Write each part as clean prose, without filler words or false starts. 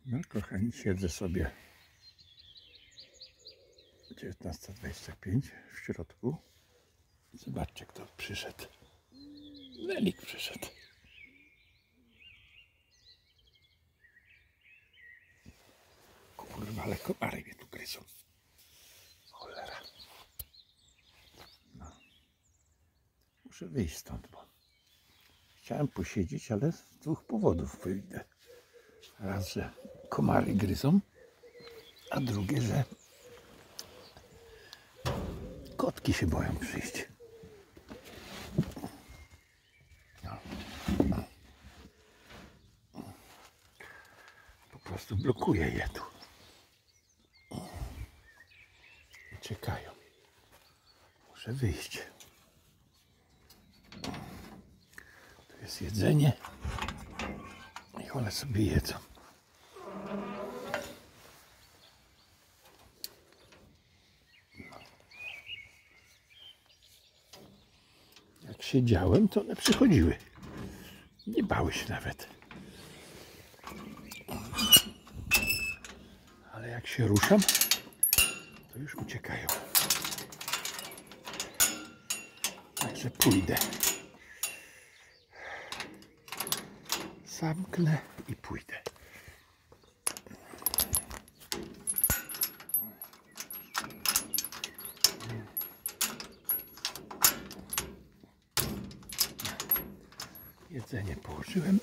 No kochani, siedzę sobie 19:25 w środku. Zobaczcie, kto przyszedł. Nelik przyszedł. Kurwa, ale komary mnie tu gryzą. Cholera. No. Muszę wyjść stąd, bo chciałem posiedzieć, ale z dwóch powodów wyjdę. Raz, że komary gryzą, a drugie, że kotki się boją przyjść. No. Po prostu blokuję je tu. I czekają. Muszę wyjść. Tu jest jedzenie. I one sobie jedzą. Jak siedziałem, to one przychodziły. Nie bały się nawet. Ale jak się ruszam, to już uciekają. Także pójdę. Zamknę i pójdę. Jedzenie położyłem.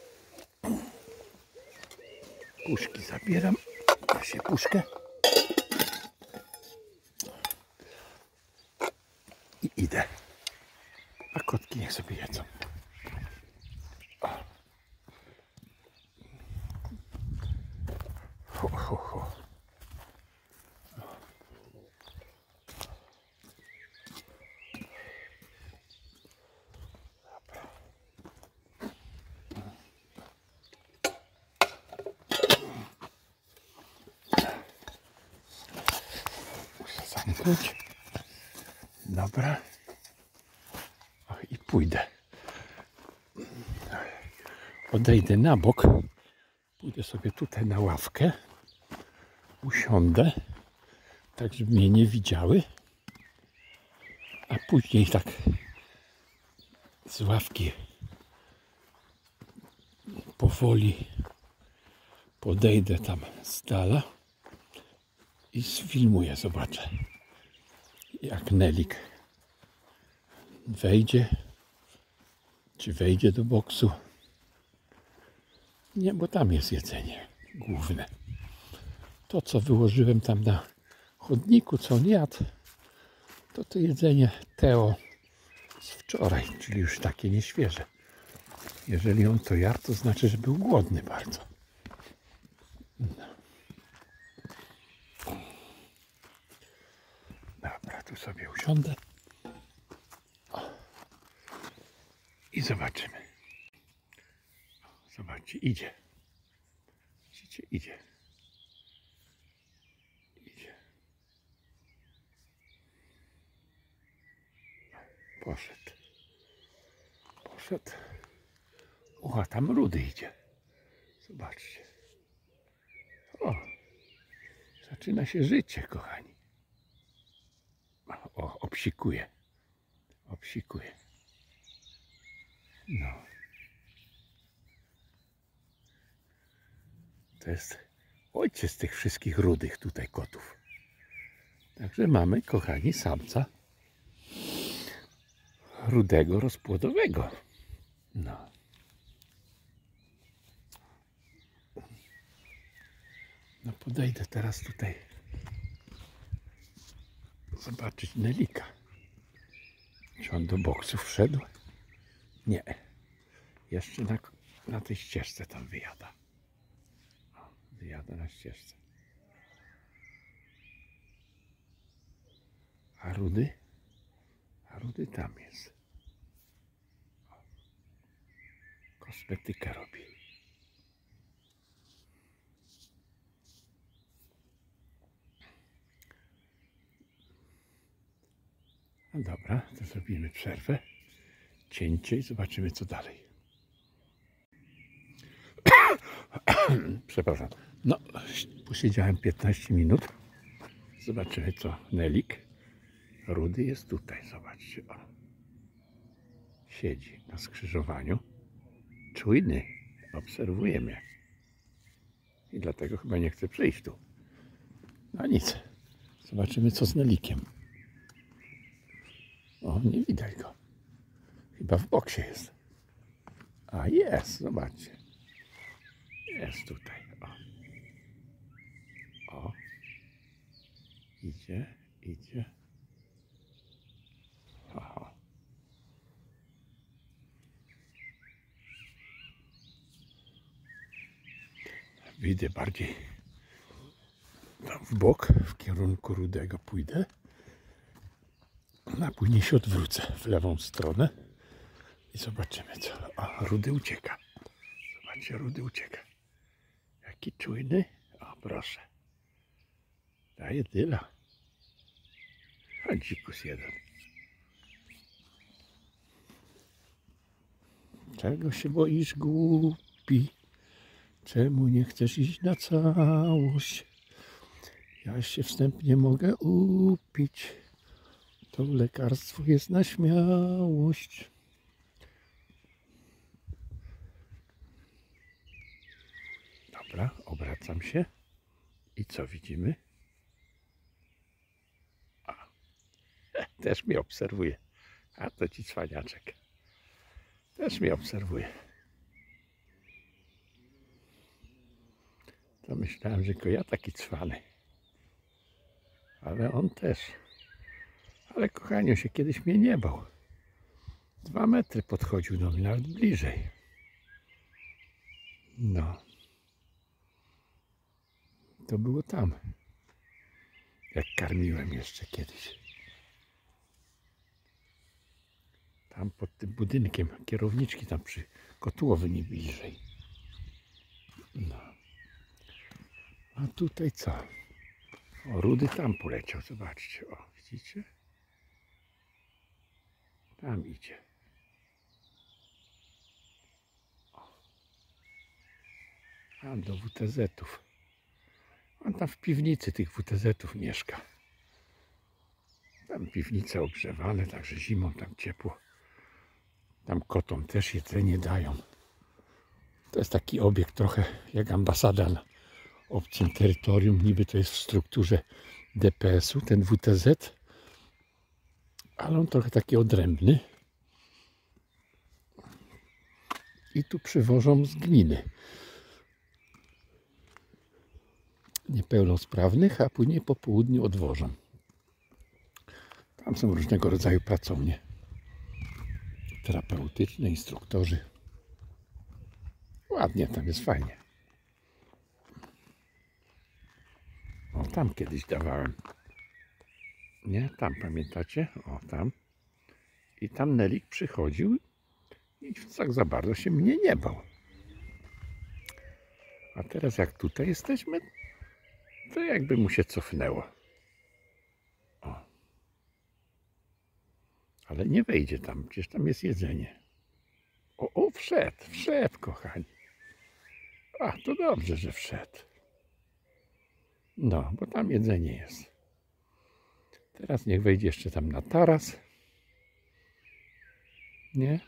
Puszki zabieram. Ja się puszkę. I idę. A kotki niech sobie jedzą. Ho, ho, ho. Muszę zamknąć. Dobra. I pójdę. Odejdę na bok. Pójdę sobie tutaj na ławkę. Usiądę. Tak, żeby mnie nie widziały. A później tak z ławki powoli podejdę tam z dala i sfilmuję, zobaczę, jak Nelik wejdzie, czy wejdzie do boksu. Nie, bo tam jest jedzenie główne. To, co wyłożyłem tam na chodniku, co on jadł, to jedzenie Teo z wczoraj, czyli już takie nieświeże. Jeżeli on to jadł, to znaczy, że był głodny bardzo. No. Dobra, tu sobie usiądę. I zobaczymy. Zobaczcie, idzie. Widzicie, idzie. Idzie. Poszedł. Poszedł. O, a tam Rudy idzie. Zobaczcie. O, zaczyna się życie, kochani. O, obsikuje. Obsikuje. No. To jest ojciec tych wszystkich rudych tutaj kotów. Także mamy, kochani, samca rudego rozpłodowego. No. No podejdę teraz tutaj zobaczyć Nelika. Czy on do boksu wszedł? Nie. Jeszcze na tej ścieżce tam wyjada. Wyjada na ścieżce. A Rudy? A Rudy tam jest. Kosmetykę robi. No dobra, to zrobimy przerwę. Cięcie i zobaczymy, co dalej. Przepraszam. No, posiedziałem 15 minut. Zobaczymy, co Nelik. Rudy jest tutaj, zobaczcie. O. Siedzi na skrzyżowaniu. Czujny. Obserwuje mnie. I dlatego chyba nie chce przyjść tu. No nic. Zobaczymy, co z Nelikiem. O, nie widać go. Chyba w boksie jest. A jest, zobaczcie. Jest tutaj. O. Idzie, idzie. Aha. Widzę bardziej tam w bok, w kierunku Rudego pójdę. A później się odwrócę w lewą stronę i zobaczymy co. O, Rudy ucieka. Zobaczcie, Rudy ucieka. Jaki czujny. O, proszę. Daje dyla. A dzikus jeden. Czego się boisz, głupi? Czemu nie chcesz iść na całość? Ja się wstępnie mogę upić. To lekarstwo jest na śmiałość. Dobra, obracam się. I co widzimy? Też mnie obserwuje. A to ci cwaniaczek. Też mnie obserwuje. To myślałem, że tylko ja taki cwany. Ale on też. Ale kochaniu się kiedyś mnie nie bał. 2 metry podchodził do mnie, nawet bliżej. No. To było tam. Jak karmiłem jeszcze kiedyś. Tam pod tym budynkiem kierowniczki, tam przy kotłowni bliżej. No. A tutaj co? O, Rudy tam poleciał, zobaczcie. O, widzicie? Tam idzie. O. Tam do WTZ-ów. On tam w piwnicy tych WTZ-ów mieszka. Tam piwnice ogrzewane, także zimą tam ciepło. Tam kotom też jedzenie dają. To jest taki obiekt trochę jak ambasada na obcym terytorium. Niby to jest w strukturze DPS-u, ten WTZ. Ale on trochę taki odrębny. I tu przywożą z gminy niepełnosprawnych, a później po południu odwożą. Tam są różnego rodzaju pracownie terapeutyczne, instruktorzy. Ładnie, tam jest fajnie. O, tam kiedyś dawałem. Nie, tam pamiętacie? O, tam. I tam Nelik przychodził i tak za bardzo się mnie nie bał. A teraz jak tutaj jesteśmy, to jakby mu się cofnęło. O. Ale nie wejdzie tam, przecież tam jest jedzenie. O, wszedł, kochani. A, to dobrze, że wszedł. No, bo tam jedzenie jest. Teraz niech wejdzie jeszcze tam na taras. Nie?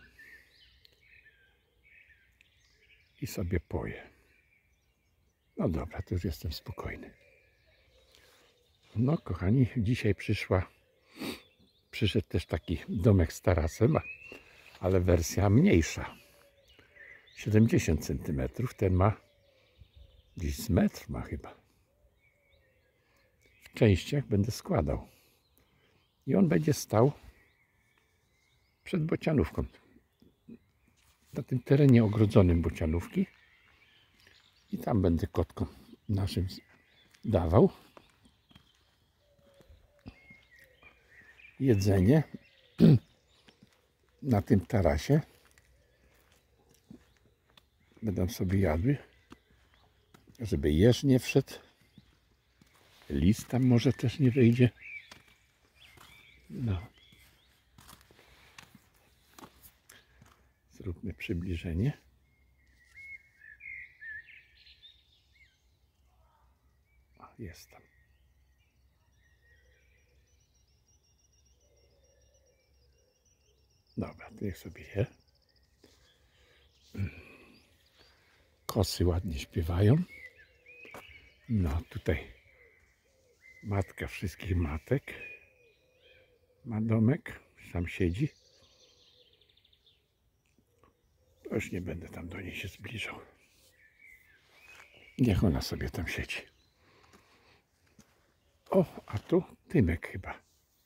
I sobie poje. No dobra, to już jestem spokojny. No, kochani, dzisiaj przyszedł też taki domek z tarasem, ale wersja mniejsza. 70 cm. Ten ma gdzieś z metr ma chyba. W częściach będę składał. I on będzie stał przed bocianówką. Na tym terenie ogrodzonym bocianówki. I tam będę kotkom naszym dawał jedzenie na tym tarasie. Będą sobie jadły, żeby jeż nie wszedł. Lis tam może też nie wyjdzie. No. Zróbmy przybliżenie. jest tam. Dobra, to niech sobie je. Kosy ładnie śpiewają. No tutaj matka wszystkich matek. Ma domek, sam siedzi. To już nie będę tam do niej się zbliżał. Niech ona sobie tam siedzi. O, a tu Tymek chyba.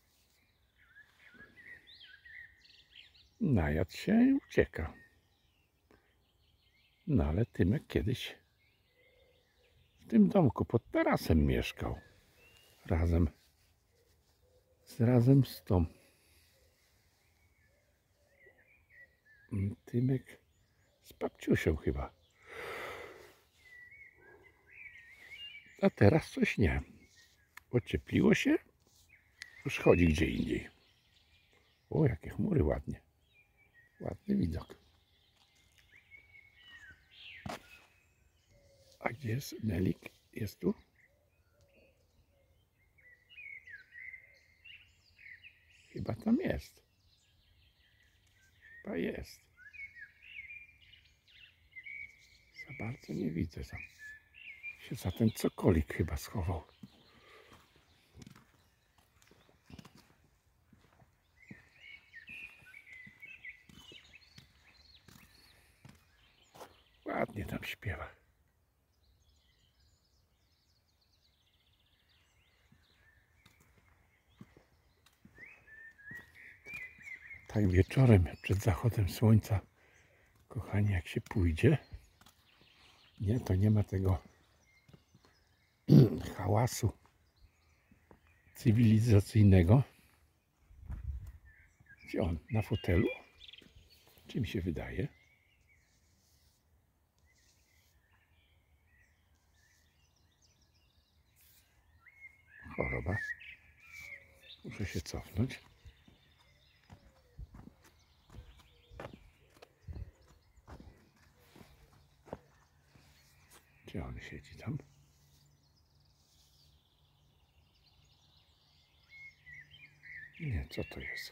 Najadł się i ucieka. No ale Tymek kiedyś w tym domku pod tarasem mieszkał. Razem z tą. Tymek z babciusią chyba. A teraz coś nie. Ociepliło się, już chodzi gdzie indziej. O, jakie chmury ładnie. Ładny widok. A gdzie jest Nelik? Jest tu? Chyba tam jest. Chyba jest. Za bardzo nie widzę tam. Się za ten cokolik chyba schował. Ładnie tam śpiewa. Tak wieczorem przed zachodem słońca, kochani, jak się pójdzie, nie, to nie ma tego hałasu cywilizacyjnego. Gdzie on? Na fotelu? Czy mi się wydaje? Choroba. Muszę się cofnąć. Gdzie on siedzi tam? Nie, co to jest?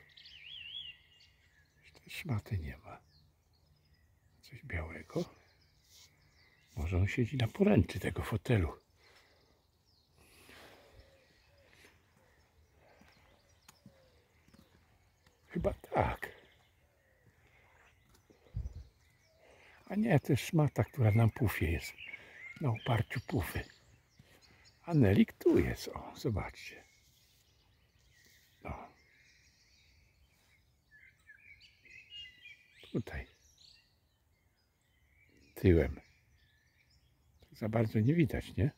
Tej szmaty nie ma. Coś białego? Może on siedzi na poręczy tego fotelu. Chyba tak. A nie, to jest szmata, która na pufie jest. Na oparciu pufy. A Nelik tu jest. O, zobaczcie. No. Tutaj. Tyłem. Tak za bardzo nie widać, nie?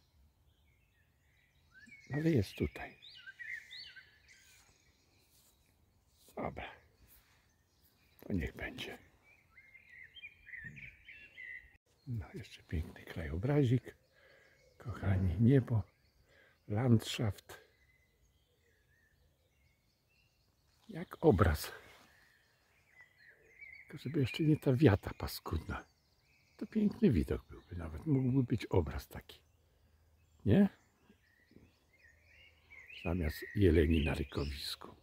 Ale jest tutaj. Dobra. To niech będzie. No, jeszcze piękny krajobrazik. Kochani, niebo, landschaft. Jak obraz. Tylko żeby jeszcze nie ta wiata paskudna. To piękny widok byłby nawet. Mógłby być obraz taki. Nie? Zamiast jeleni na rykowisku.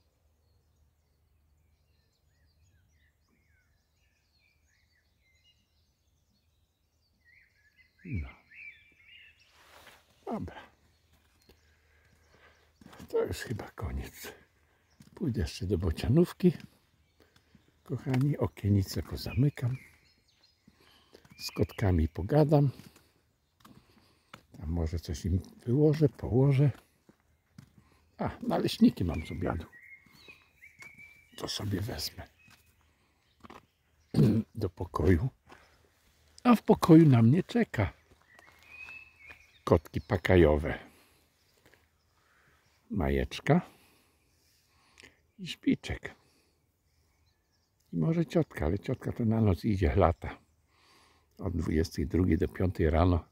No. Dobra. To już chyba koniec. Pójdę jeszcze do bocianówki. Kochani, okienicę pozamykam. Z kotkami pogadam. Tam może coś im wyłożę, położę. A, naleśniki mam z obiadu. To sobie wezmę do pokoju. A w pokoju na mnie czeka kotki pakajowe. Majeczka i Szpiczek. I może ciotka, ale ciotka to na noc idzie, lata. Od 22 do 5 rano.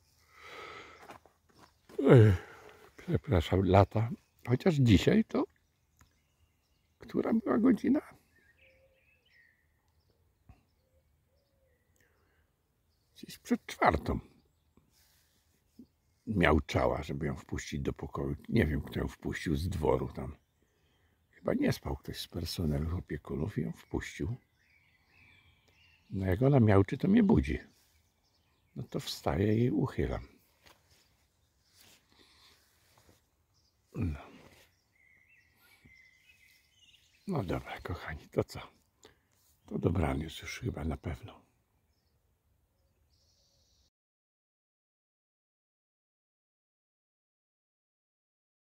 Przepraszam, lata. Chociaż dzisiaj to... Która była godzina? Gdzieś przed 4. miauczała, żeby ją wpuścić do pokoju. Nie wiem, kto ją wpuścił z dworu tam. Chyba nie spał ktoś z personelu opiekunów i ją wpuścił. No jak ona miauczy, to mnie budzi. No to wstaję i uchylam. No. No dobra, kochani, to co? To dobranoc już chyba na pewno.